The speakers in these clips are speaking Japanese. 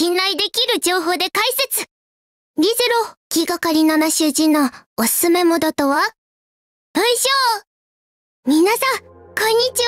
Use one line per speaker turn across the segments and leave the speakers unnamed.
信頼できる情報で解説。リゼロ、気がかり7主人のおすすめモードとは？よいしょ。皆さん、こんにち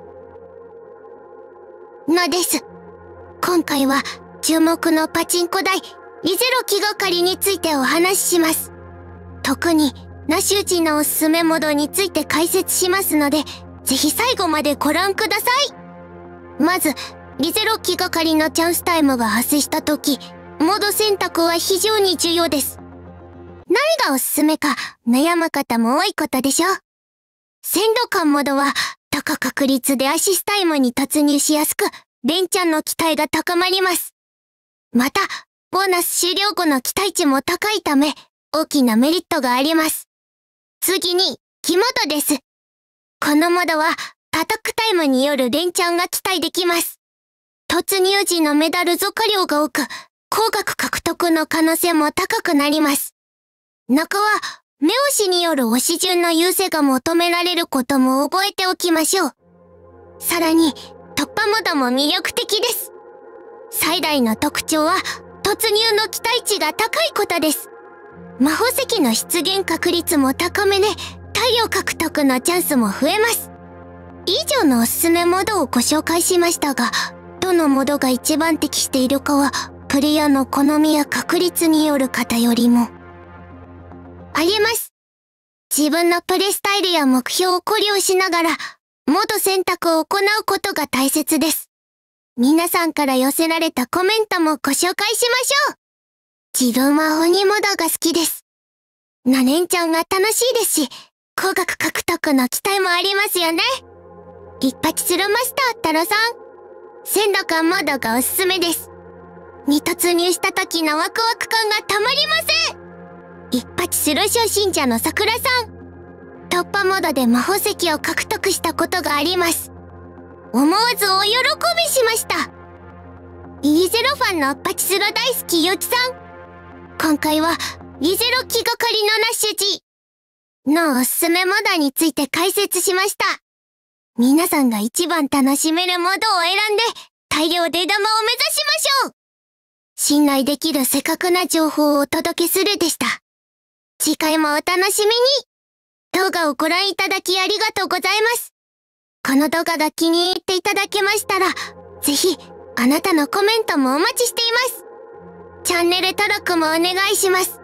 は。のです。今回は注目のパチンコ台、リゼロ気がかりについてお話しします。特に、ナシュジのおすすめモードについて解説しますので、ぜひ最後までご覧ください。まず、リゼロ気がかりのチャンスタイムが発生した時、モード選択は非常に重要です。何がおすすめか悩む方も多いことでしょう。鮮度感モードは高確率でアシスタイムに突入しやすく、連チャンの期待が高まります。また、ボーナス終了後の期待値も高いため、大きなメリットがあります。次に、キモードです。このモードは、アタックタイムによる連チャンが期待できます。突入時のメダル増加量が多く、高額獲得の可能性も高くなります。中は、目押しによる押し順の優勢が求められることも覚えておきましょう。さらに、突破モードも魅力的です。最大の特徴は、突入の期待値が高いことです。魔法石の出現確率も高めで、大量獲得のチャンスも増えます。以上のおすすめモードをご紹介しましたが、どのモードが一番適しているかは、プレイヤーの好みや確率による偏りもあります。自分のプレイスタイルや目標を考慮しながら、モード選択を行うことが大切です。皆さんから寄せられたコメントもご紹介しましょう。自分は鬼モードが好きです。ナレンチャンが楽しいですし、高額獲得の期待もありますよね。一発するマスター太郎さん。鮮度感モードがおすすめです。に突入した時のワクワク感がたまりません。一発する初心者の桜さん。突破モードで魔法石を獲得したことがあります。思わずお喜びしました。リゼロファンのパチスロ大好きよちさん。今回はリゼロ気がかりのナッシュジのおすすめモードについて解説しました。皆さんが一番楽しめるモードを選んで大量出玉を目指しましょう。信頼できる正確な情報をお届けするでした。次回もお楽しみに。動画をご覧いただきありがとうございます。この動画が気に入っていただけましたら、ぜひあなたのコメントもお待ちしています。チャンネル登録もお願いします。